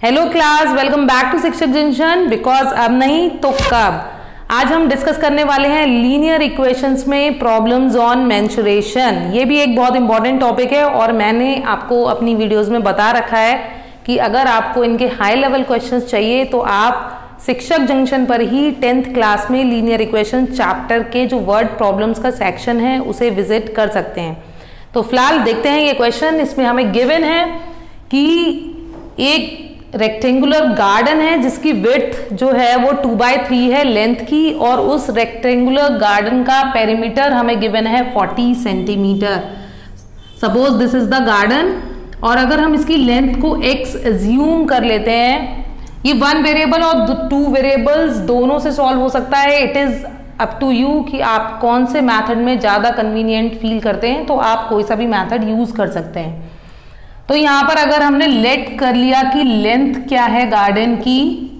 Hello class, welcome back to Shikshak junction. Because अब नहीं तो कब। आज हम डिस्कस करने वाले हैं लीनियर इक्वेशंस में प्रॉब्लम्स ऑन मेंसुरेशन। ये भी एक बहुत इंपॉर्टेंट टॉपिक है और मैंने आपको अपनी वीडियोस में बता रखा है कि अगर आपको इनके हाई लेवल क्वेश्चंस चाहिए तो आप शिक्षक जंक्शन पर ही 10th क्लास में लीनियर इक्वेशन चैप्टर के जो वर्ड प्रॉब्लम्स का सेक्शन है उसे विजिट कर सकते हैं। तो फिलहाल देखते हैं ये क्वेश्चन। इसमें हमें गिवन है कि एक रेक्टेंगुलर गार्डन है जिसकी विड्थ जो है वो 2/3 है लेंथ की, और उस रेक्टेंगुलर गार्डन का पेरीमीटर हमें गिवन है 40 centimetre. Suppose this is the garden, और अगर हम इसकी लेंथ को x एज्यूम कर लेते हैं, ये 1 वेरिएबल और 2 वेरिएबल्स दोनों से सॉल्व हो सकता है। It is up to you कि आप कौन से मैथड में ज्यादा कन्वीनियंट फील करते हैं, तो आप कोई सा भी मैथड यूज कर सकते हैं। तो यहां पर अगर हमने लेट कर लिया कि लेंथ क्या है गार्डन की,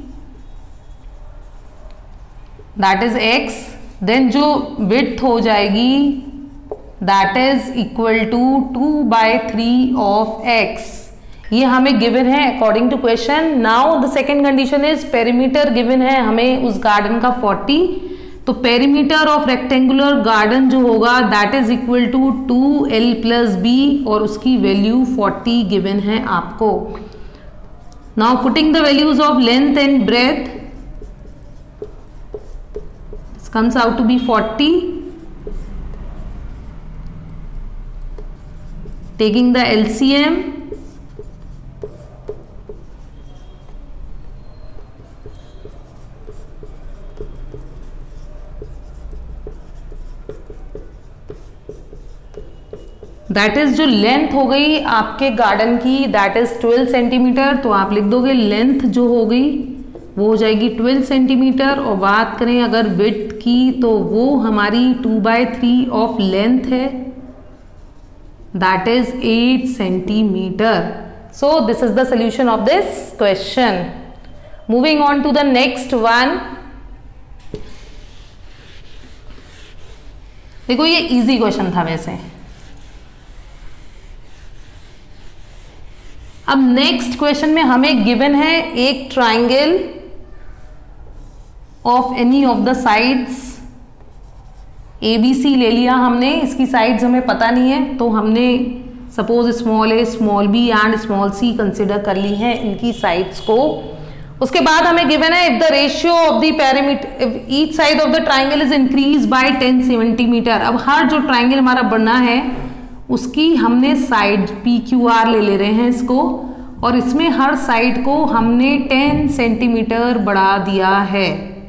दैट इज x, देन जो विड्थ हो जाएगी that is equal to 2/3 of x। ये हमें गिवन है according to question. Now the second condition is perimeter given है हमें उस गार्डन का 40, तो पेरीमीटर ऑफ रेक्टेंगुलर गार्डन जो होगा that is equal to 2l+b, और उसकी वैल्यू 40 गिवन है आपको। Now putting the values of length and breadth, this comes out to be 40, taking the LCM, that is जो लेंथ हो गई आपके गार्डन की दैट इज 12 सेंटीमीटर, तो आप लिख दोगे लेंथ जो हो गई वो हो जाएगी 12 सेंटीमीटर। और बात करें अगर विड्थ की तो वो हमारी 2/3 ऑफ लेंथ है, that is 8 centimetre. So this is the solution of this question. Moving on to the next one. देखो ये इजी क्वेश्चन था वैसे। अब नेक्स्ट क्वेश्चन में हमें गिवन है एक triangle of any of the sides ABC ले लिया हमने। इसकी साइड्स हमें पता नहीं है, तो हमने suppose small a, small b and small c consider कर ली है इनकी साइड्स को। उसके बाद हमें गिवन है if the ratio of the perimeter each side of the triangle is increase by 10 centimetre. अब हर जो ट्राइंगल हमारा बना है उसकी हमने साइड PQR ले रहे हैं इसको, और इसमें हर साइड को हमने 10 सेंटीमीटर बढ़ा दिया है।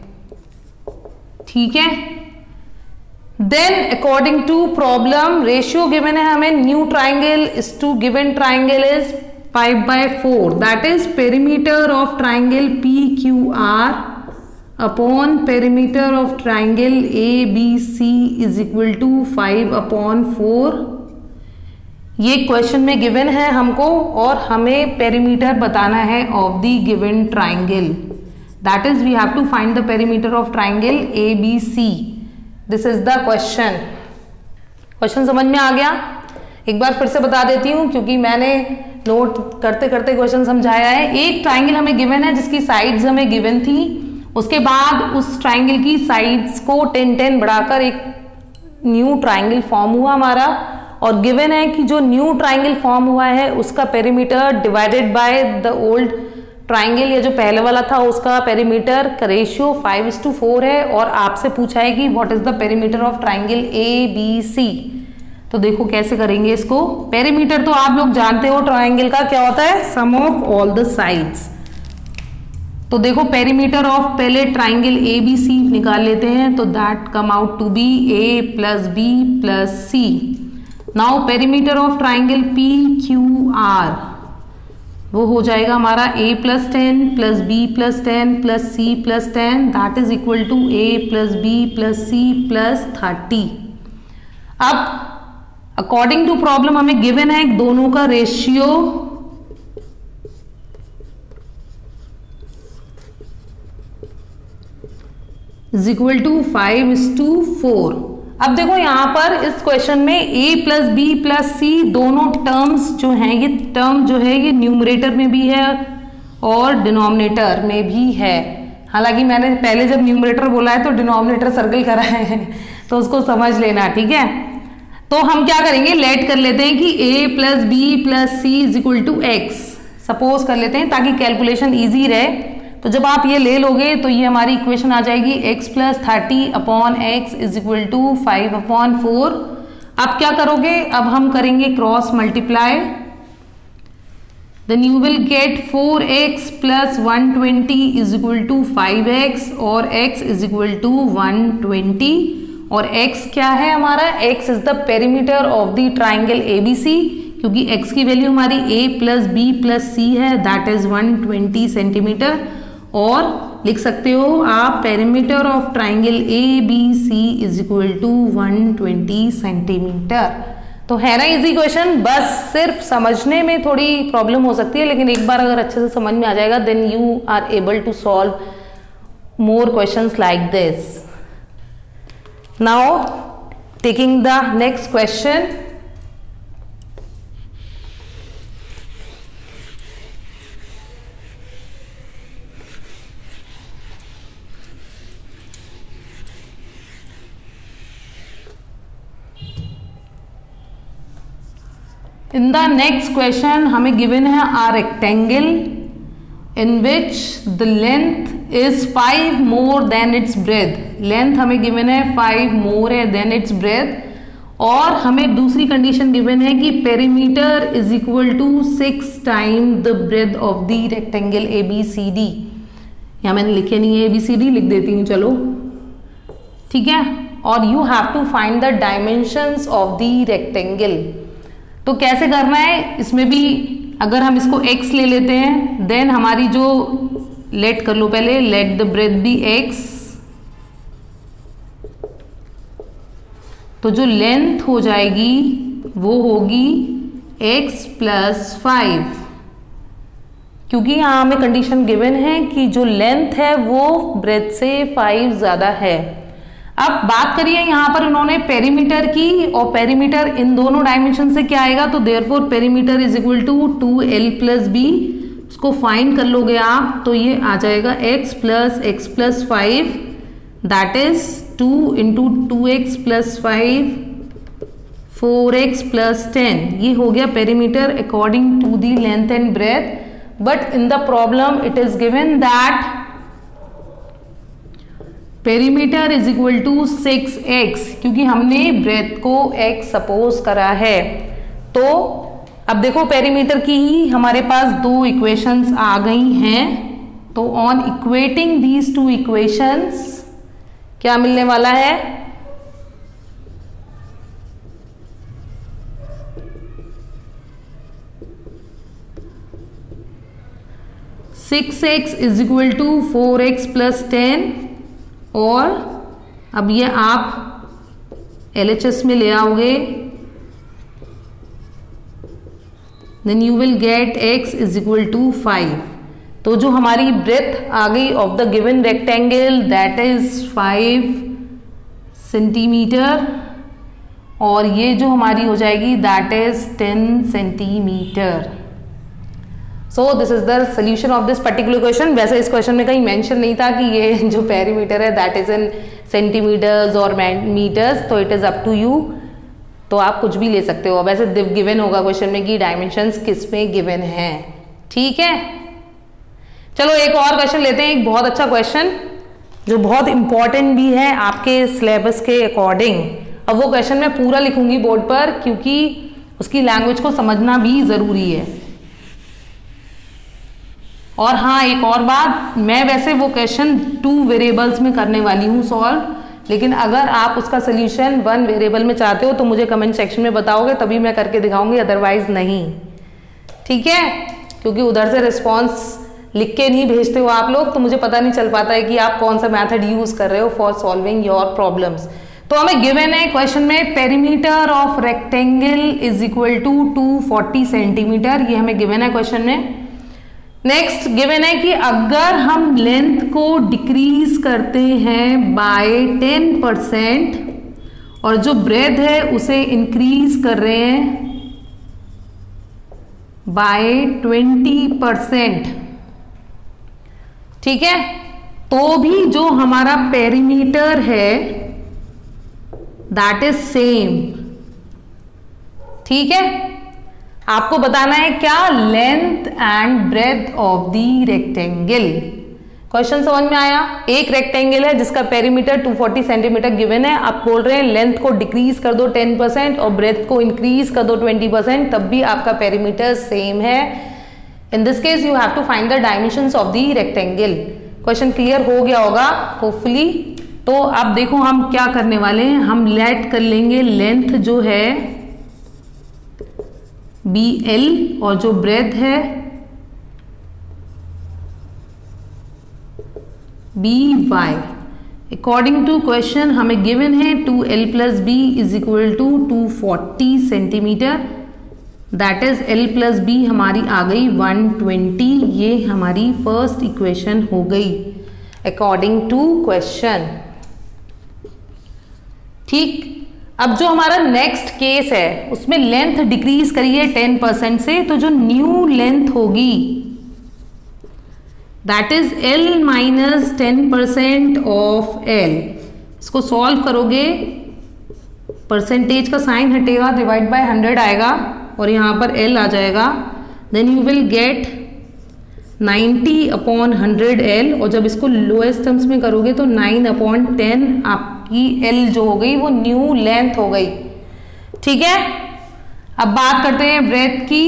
ठीक है। Then according to problem ratio given है हमें new triangle is to given triangle is 5/4, that is perimeter of triangle PQR upon perimeter of triangle ABC is equal to 5/4। ये क्वेश्चन में गिवन है हमको, और हमें पेरीमीटर बताना है of the given triangle, that is we have to find the perimeter of triangle ABC। This is the question. Question समझ में आ गया? एक बार फिर से बता देती हूँ क्योंकि मैंने नोट करते करते क्वेश्चन समझाया है। एक ट्राइंगल हमें गिवन है जिसकी साइड्स हमें गिवन थी, उसके बाद उस ट्राइंगल की साइड्स को 10 बढ़ाकर एक न्यू ट्राइंगल फॉर्म हुआ हमारा, और गिवन है कि जो न्यू ट्राइंगल फॉर्म हुआ है उसका perimeter divided by the old triangle या जो पहले वाला था उसका पेरीमीटर का रेशियो 5:4 है, और आपसे पूछा है कि what is the perimeter of triangle ABC। तो देखो कैसे करेंगे इसको। पेरीमीटर तो आप लोग जानते हो ट्राइंगल का क्या होता है, sum of all the sides. तो देखो पेरीमीटर ऑफ पहले ट्राइंगल ABC निकाल लेते हैं, तो that come out to be A+B+C। Now perimeter of triangle PQR वो हो जाएगा हमारा A+10 +B+10 +C+10, that is equal to A+B+C+30। अब अकॉर्डिंग टू प्रॉब्लम हमें गिवन है दोनों का रेशियो इज इक्वल टू 5:4। अब देखो यहां पर इस क्वेश्चन में A+B+C दोनों टर्म्स जो हैं, ये टर्म जो है ये न्यूमरेटर में भी है और डिनोमिनेटर में भी है। हालांकि मैंने पहले जब न्यूमरेटर बोला है तो डिनोमिनेटर सर्कल करा है तो उसको समझ लेना, ठीक है। तो हम क्या करेंगे, लेट कर लेते हैं कि a plus B plus C is equal to X, suppose कर लेते हैं ताकि कैलकुलेशन इजी रहे। तो जब आप ये ले लोगे तो ये हमारी इक्वेशन आ जाएगी x plus 30 upon X is equal to 5 upon 4। अब क्या करोगे, अब हम करेंगे cross multiply, then you will get 4x plus 120 is equal to 5x और x इज इक्वल टू 120। और x क्या है हमारा, x is the perimeter of the triangle ABC, क्योंकि x की वैल्यू हमारी a plus B plus C है, that is 120 centimetre. और लिख सकते हो आप perimeter of triangle ABC is equal to 120 centimetre. तो है ना इजी क्वेश्चन, बस सिर्फ समझने में थोड़ी प्रॉब्लम हो सकती है, लेकिन एक बार अगर अच्छे से समझ में आ जाएगा then you are able to solve more questions like this. Now taking the next question, in the next question हमें given है a rectangle in which the length is 5 more than its breadth। Length हमें given है 5 मोर है then it's breath, और हमें दूसरी condition given है कि perimeter is equal to 6 time the breadth of the rectangle ABCD। यहाँ मैंने लिखे नहीं है ABCD, लिख देती हूँ चलो, ठीक है। और you have to find the dimensions of the rectangle. तो कैसे करना है, इसमें भी अगर हम इसको x ले लेते हैं, देन हमारी जो लेट कर लो पहले, let the breadth be x, तो जो लेंथ हो जाएगी वो होगी x प्लस 5, क्योंकि यहाँ हमें कंडीशन गिवन है कि जो लेंथ है वो ब्रेथ से 5 ज्यादा है। अब बात करिए यहाँ पर उन्होंने पेरीमीटर की, और पेरीमीटर इन दोनों डायमेंशन से क्या आएगा, तो therefore perimeter is equal to 2l plus B. उसको फाइंड कर लोगे आप तो ये आ जाएगा x plus 5, that is 2 into 2x plus 5 4x plus 10। ये हो गया perimeter according to the length and breadth. But in the problem it is given that perimeter is equal to 6x, क्योंकि हमने ब्रेथ को x सपोज करा है। तो अब देखो पेरीमीटर की ही हमारे पास दो इक्वेशंस आ गई हैं, तो on equating these two equations क्या मिलने वाला है, six X is equal to 4x plus 10। और अब ये आप LHS में ले आओगे, then you will get x is equal to 5। तो जो हमारी ब्रेथ आ गई of the given rectangle that is 5 centimetre, और ये जो हमारी हो जाएगी that is 10 centimetre. So this is the solution of this particular question. वैसे इस क्वेश्चन में कहीं मेंशन नहीं था कि ये जो पेरीमीटर है दैट इज इन सेंटीमीटर्स और मीटर्स, तो it is up to you, तो आप कुछ भी ले सकते हो। वैसे गिवन होगा क्वेश्चन में कि डायमेंशंस किस में गिवन है, ठीक है। चलो एक और क्वेश्चन लेते हैं, एक बहुत अच्छा क्वेश्चन जो बहुत इंपॉर्टेंट भी है आपके सिलेबस के अकॉर्डिंग। अब वो क्वेश्चन मैं पूरा लिखूंगी बोर्ड पर, क्योंकि उसकी लैंग्वेज को समझना भी जरूरी है। और हाँ एक और बात, मैं वैसे वो क्वेश्चन 2 वेरिएबल्स में करने वाली हूँ सॉल्व, लेकिन अगर आप उसका सोल्यूशन 1 वेरिएबल में चाहते हो तो मुझे कमेंट सेक्शन में बताओगे, तभी मैं करके दिखाऊंगी, अदरवाइज नहीं, ठीक है। क्योंकि उधर से रिस्पॉन्स लिख के नहीं भेजते हो आप लोग, तो मुझे पता नहीं चल पाता है कि आप कौन सा मेथड यूज कर रहे हो फॉर सॉल्विंग योर प्रॉब्लम्स। तो हमें गिवन है क्वेश्चन में perimeter of rectangle is equal to 240 centimetre, ये हमें गिवन है क्वेश्चन में। नेक्स्ट गिवन है कि अगर हम लेंथ को डिक्रीज करते हैं बाय 10% और जो ब्रेथ है उसे इंक्रीज कर रहे हैं बाय 20%, ठीक है, तो भी जो हमारा पेरीमीटर है दैट इज सेम। ठीक है, आपको बताना है क्या, length and breadth of the rectangle. Question समझ में आया? एक रेक्टेंगल है जिसका पेरीमीटर 240 सेंटीमीटर गिवन है, आप बोल रहे हैं लेंथ को डिक्रीज कर दो 10% और ब्रेथ को इंक्रीज कर दो 20%, तब भी आपका पेरीमीटर सेम है। In this case you have to find the dimensions of the rectangle. Question clear हो गया होगा होपफुली। तो अब देखो हम क्या करने वाले हैं, हम लेट कर लेंगे लेंथ जो है BL और जो ब्रेथ है BY। अकॉर्डिंग टू क्वेश्चन हमें गिवन है 2L plus B is equal to 240 centimetre, that is L plus B हमारी आ गई 120। ये हमारी फर्स्ट इक्वेशन हो गई अकॉर्डिंग टू क्वेश्चन। ठीक, अब जो हमारा नेक्स्ट केस है उसमें लेंथ डिक्रीज करिए 10% से, तो जो न्यू लेंथ होगी that is L minus 10% of L। इसको सॉल्व करोगे, परसेंटेज का साइन हटेगा, डिवाइड बाय 100 आएगा और यहाँ पर L आ जाएगा, then you will get 90/100 L। और जब इसको लोएस्ट टर्म्स में करोगे तो 9/10 आपकी L जो हो गई वो न्यू लेंथ हो गई। ठीक है, अब बात करते हैं ब्रेथ की।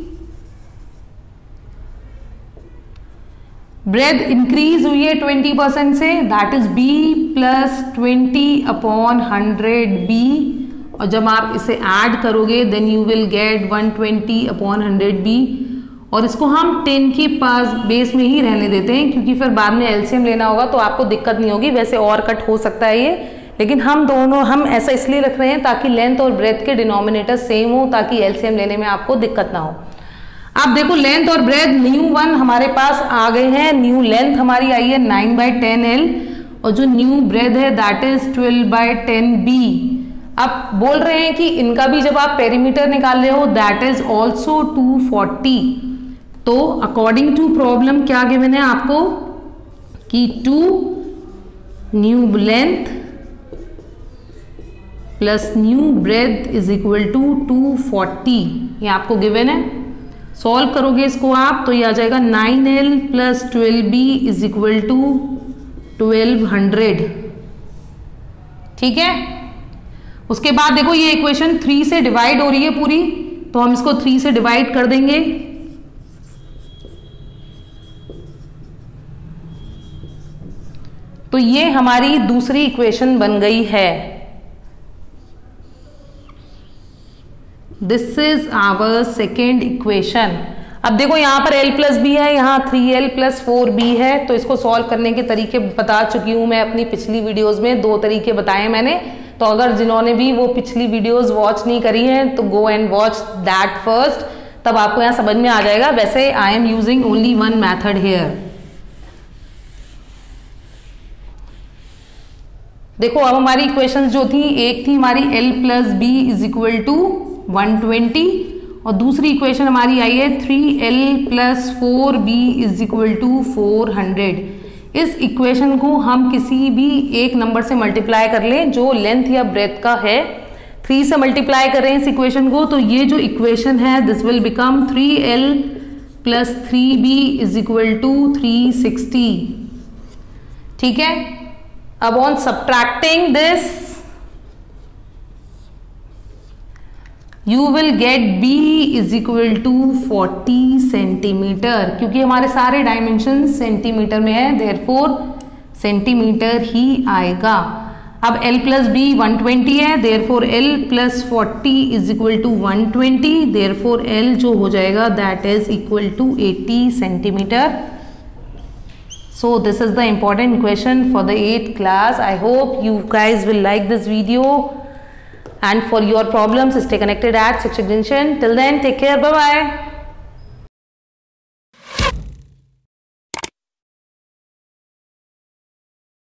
ब्रेथ इंक्रीज हुई है 20% से, that is B plus 20/100 B। और जब आप इसे ऐड करोगे then you will get 120/100 B। और इसको हम 10 की पास बेस में ही रहने देते हैं क्योंकि फिर बाद में एलसीएम लेना होगा तो आपको दिक्कत नहीं होगी। वैसे और कट हो सकता है ये, लेकिन हम ऐसा इसलिए रख रहे हैं ताकि लेंथ और ब्रेथ के डिनोमिनेटर सेम हो, ताकि एलसीएम लेने में आपको दिक्कत ना हो। अब देखो लेंथ और ब्रेथ न्यू वन हमारे पास आ गए हैं। न्यू लेंथ हमारी आई है 9/10L और जो न्यू ब्रेथ है दैट इज 12/10B। अब बोल रहे हैं कि इनका भी जब आप पेरीमीटर निकाल रहे हो दैट इज ऑल्सो 240। तो अकॉर्डिंग टू प्रॉब्लम क्या गिवन है आपको कि 2 new length plus new breadth is equal to 240, ये आपको गिवन है। सॉल्व करोगे इसको आप तो ये आ जाएगा 9L plus 12B is equal to 1200। ठीक है, उसके बाद देखो ये इक्वेशन 3 से डिवाइड हो रही है पूरी, तो हम इसको 3 से डिवाइड कर देंगे। तो ये हमारी दूसरी इक्वेशन बन गई है। This is our second equation. अब देखो यहाँ पर L प्लस B है, यहाँ 3L प्लस 4B है। तो इसको सॉल्व करने के तरीके बता चुकी हूँ मैं अपनी पिछली वीडियोस में, 2 तरीके बताए मैंने। तो अगर जिन्होंने भी वो पिछली वीडियोस वॉच नहीं करी हैं तो go and watch that first, तब आपको यहाँ समझ में आ जाएगा। वैसे I am using only one method here. देखो अब हमारी इक्वेशंस जो थी, एक थी हमारी L plus B is equal to 120 और दूसरी इक्वेशन हमारी आई है 3L plus 4B is equal to 400। इस इक्वेशन को हम किसी भी एक नंबर से मल्टीप्लाई कर लें जो लेंथ या ब्रेथ का है। 3 से मल्टीप्लाई कर रहे हैं इस इक्वेशन को, तो ये जो इक्वेशन है this will become 3L plus 3B is equal to 360। ठीक है, अब on subtracting this you will get B is equal to 40 centimetre, क्योंकि हमारे सारे डायमेंशन सेंटीमीटर में है, therefore सेंटीमीटर ही आएगा। अब L प्लस B 120 है, therefore L plus 40 is equal to 120, therefore L जो हो जाएगा that is equal to 80 centimetre. So this is the important question for the 8th class. I hope you guys will like this video. And for your problems, stay connected at Shiksha Junction. Till then, take care. Bye bye.